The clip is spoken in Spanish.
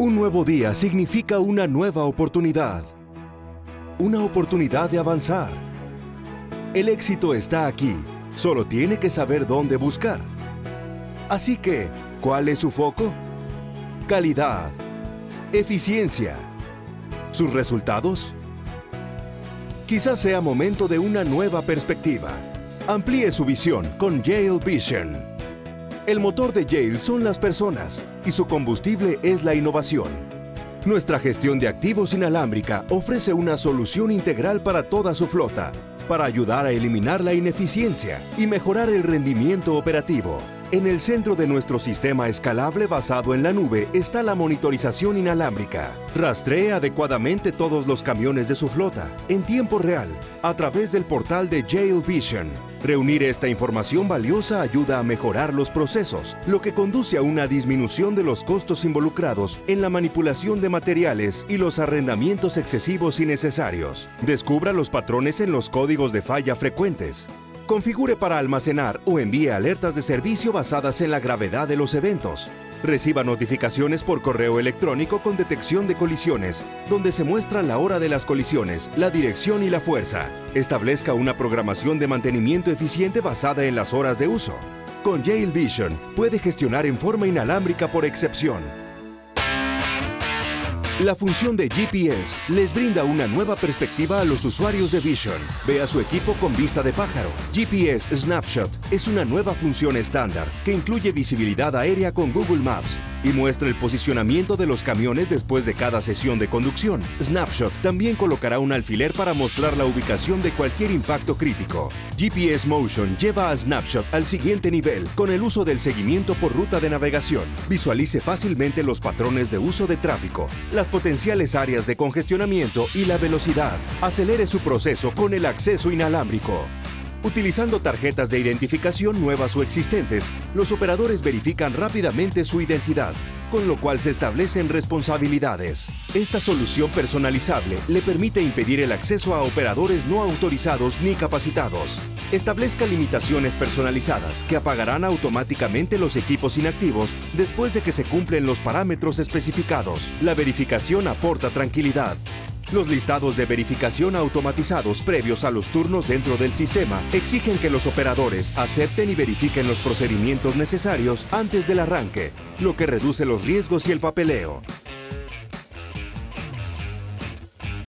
Un nuevo día significa una nueva oportunidad. Una oportunidad de avanzar. El éxito está aquí, solo tiene que saber dónde buscar. Así que, ¿cuál es su foco? Calidad. Eficiencia. ¿Sus resultados? Quizás sea momento de una nueva perspectiva. Amplíe su visión con Yale Vision. El motor de Yale son las personas y su combustible es la innovación. Nuestra gestión de activos inalámbrica ofrece una solución integral para toda su flota, para ayudar a eliminar la ineficiencia y mejorar el rendimiento operativo. En el centro de nuestro sistema escalable basado en la nube está la monitorización inalámbrica. Rastree adecuadamente todos los camiones de su flota, en tiempo real, a través del portal de Yale Vision. Reunir esta información valiosa ayuda a mejorar los procesos, lo que conduce a una disminución de los costos involucrados en la manipulación de materiales y los arrendamientos excesivos y necesarios. Descubra los patrones en los códigos de falla frecuentes. Configure para almacenar o envíe alertas de servicio basadas en la gravedad de los eventos. Reciba notificaciones por correo electrónico con detección de colisiones, donde se muestran la hora de las colisiones, la dirección y la fuerza. Establezca una programación de mantenimiento eficiente basada en las horas de uso. Con Yale Vision puede gestionar en forma inalámbrica por excepción. La función de GPS les brinda una nueva perspectiva a los usuarios de Vision. Vea su equipo con vista de pájaro. GPS Snapshot es una nueva función estándar que incluye visibilidad aérea con Google Maps y muestra el posicionamiento de los camiones después de cada sesión de conducción. Snapshot también colocará un alfiler para mostrar la ubicación de cualquier impacto crítico. GPS Motion lleva a Snapshot al siguiente nivel con el uso del seguimiento por ruta de navegación. Visualice fácilmente los patrones de uso de tráfico, las potenciales áreas de congestionamiento y la velocidad. Acelere su proceso con el acceso inalámbrico. Utilizando tarjetas de identificación nuevas o existentes, los operadores verifican rápidamente su identidad, con lo cual se establecen responsabilidades. Esta solución personalizable le permite impedir el acceso a operadores no autorizados ni capacitados. Establezca limitaciones personalizadas que apagarán automáticamente los equipos inactivos después de que se cumplen los parámetros especificados. La verificación aporta tranquilidad. Los listados de verificación automatizados previos a los turnos dentro del sistema exigen que los operadores acepten y verifiquen los procedimientos necesarios antes del arranque, lo que reduce los riesgos y el papeleo.